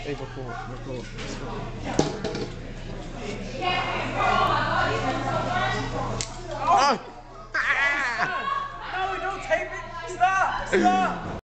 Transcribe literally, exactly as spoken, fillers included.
Hey, record, record. Oh! No, don't tape it! Stop! Stop!